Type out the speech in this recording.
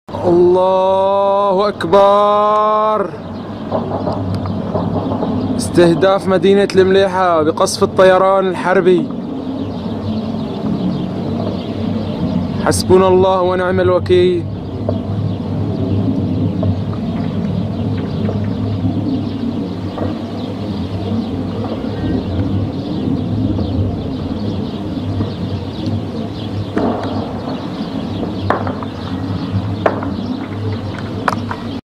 الله أكبر. استهداف مدينة المليحة بقصف الطيران الحربي. حسبنا الله ونعم الوكيل.